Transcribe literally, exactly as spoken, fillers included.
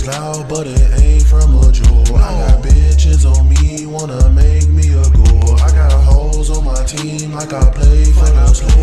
loud, but it ain't from a jewel. I got bitches on me, wanna make me a goal. I got hoes on my team like I play for the school.